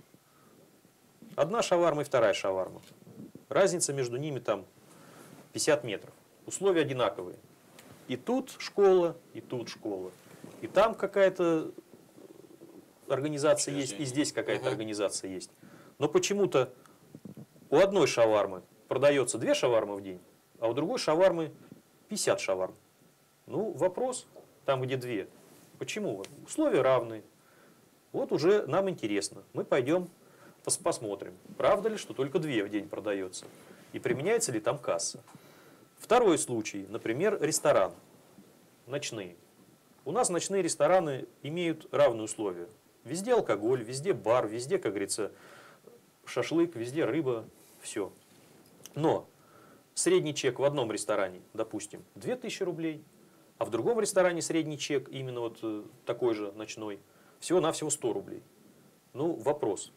S2: Одна шаварма и вторая шаварма. Разница между ними там пятьдесят метров. Условия одинаковые. И тут школа, и тут школа. И там какая-то организация есть, и здесь какая-то организация есть. Но почему-то у одной шавармы продается две шавармы в день, а у другой шавармы пятьдесят шаварм. Ну, вопрос, там где две. Почему? Условия равны. Вот уже нам интересно. Мы пойдем пос посмотрим, правда ли, что только две в день продается. И применяется ли там касса. Второй случай, например, ресторан. Ночные. У нас ночные рестораны имеют равные условия. Везде алкоголь, везде бар, везде, как говорится, шашлык, везде рыба, все. Но средний чек в одном ресторане, допустим, две тысячи рублей, а в другом ресторане средний чек, именно вот такой же ночной, всего-навсего сто рублей. Ну, вопрос.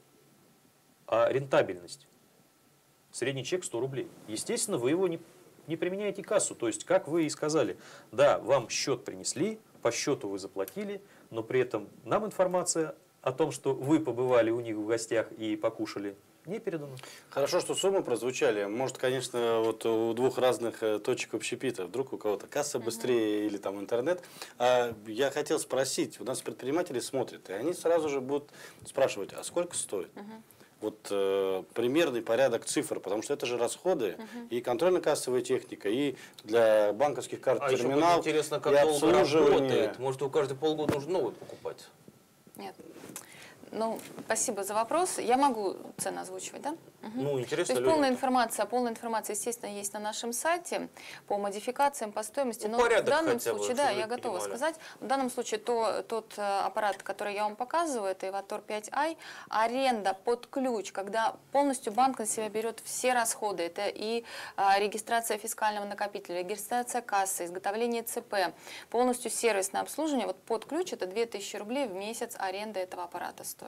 S2: А рентабельность? Средний чек сто рублей. Естественно, вы его не, не применяете кассу. То есть, как вы и сказали, да, вам счет принесли, по счету вы заплатили, но при этом нам информация о том, что вы побывали у них в гостях и покушали, не передано.
S3: Хорошо, что суммы прозвучали. Может, конечно, вот у двух разных точек общепита, вдруг у кого-то касса быстрее или там интернет. А я хотел спросить, у нас предприниматели смотрят, и они сразу же будут спрашивать, а сколько стоит? Uh-huh. Вот э, примерный порядок цифр, потому что это же расходы, uh-huh. и контрольно-кассовая техника, и для банковских карт
S1: а
S3: терминал,
S1: еще интересно, как
S3: и
S1: долго
S3: обслуживание.
S1: Работает. Может, его каждые полгода нужно новый покупать?
S4: Нет. Ну, спасибо за вопрос. Я могу цену озвучивать, да? Угу.
S1: Ну, интересно.
S4: То есть полная информация, полная информация, естественно, есть на нашем сайте по модификациям, по стоимости.
S1: Ну,
S4: но
S1: порядок
S4: в данном
S1: хотя бы,
S4: случае, да, я готова
S1: понимали.
S4: сказать. В данном случае то, тот аппарат, который я вам показываю, это Evator пять ай, аренда под ключ, когда полностью банк на себя берет все расходы. Это и а, регистрация фискального накопителя, регистрация кассы, изготовление ЦП, полностью сервисное обслуживание. Вот под ключ это две тысячи рублей в месяц аренда этого аппарата стоит.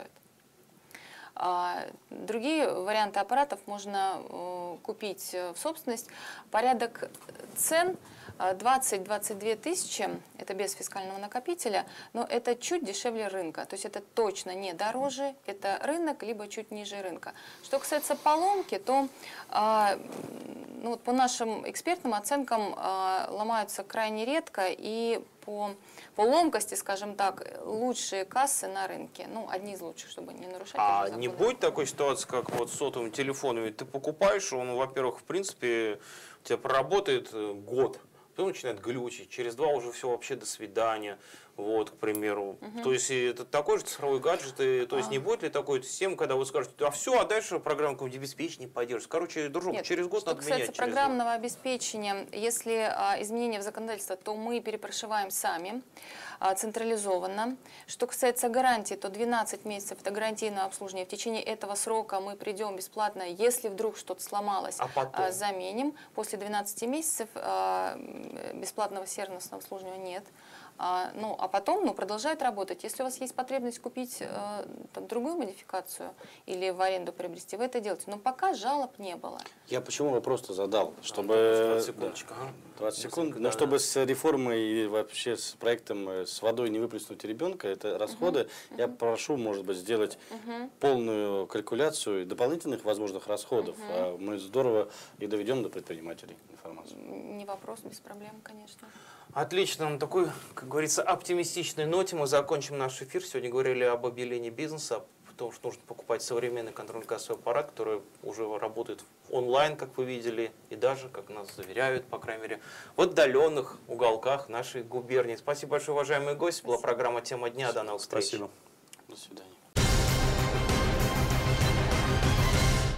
S4: Другие варианты аппаратов можно купить в собственность. Порядок цен двадцать-двадцать две тысячи, это без фискального накопителя, но это чуть дешевле рынка. То есть это точно не дороже, это рынок, либо чуть ниже рынка. Что касается поломки, то ну, вот по нашим экспертным оценкам ломаются крайне редко, и по, по ломкости, скажем так, лучшие кассы на рынке. Ну, одни из лучших, чтобы не нарушать.
S1: А не будет такой ситуации, как вот с сотовым телефоном? Ведь ты покупаешь, он, во-первых, в принципе, у тебя проработает год, потом начинает глючить, через два уже все вообще до свидания. Вот, к примеру. Угу. То есть это такой же цифровой гаджет, и, то есть а. не будет ли такой системы, когда вы скажете, а все, а дальше программу обеспечения поддерживать. Короче, дружок,
S4: Нет,
S1: через год
S4: что
S1: надо менять.
S4: Касается программного обеспечения, если а, изменения в законодательстве, то мы перепрошиваем сами, а, централизованно. Что касается гарантии, то двенадцать месяцев это гарантийное обслуживание. В течение этого срока мы придем бесплатно, если вдруг что-то сломалось,
S1: а потом?
S4: а, заменим. После двенадцати месяцев а, бесплатного сервисного обслуживания нет. А, ну, а потом ну, продолжает работать. Если у вас есть потребность купить э, там, другую модификацию или в аренду приобрести, вы это делаете. Но пока жалоб не было.
S3: Я почему вопрос-то задал? Чтобы...
S1: двадцать секундочек.
S3: Да, двадцать секунд. Но чтобы с реформой и вообще с проектом с водой не выплеснуть ребенка, это расходы, uh-huh. я прошу, может быть, сделать uh-huh. полную калькуляцию дополнительных возможных расходов. Uh-huh. Мы здорово и доведем до предпринимателей информацию.
S4: Не вопрос, без проблем, конечно.
S1: Отлично. На такой, как говорится, оптимистичной ноте мы закончим наш эфир. Сегодня говорили об объявлении бизнеса, потому что нужно покупать современный контрольно-кассовый аппарат, который уже работает онлайн, как вы видели, и даже, как нас заверяют, по крайней мере, в отдаленных уголках нашей губернии. Спасибо большое, уважаемые гости. Была программа «Тема дня». До новых встреч.
S2: Спасибо.
S3: До свидания.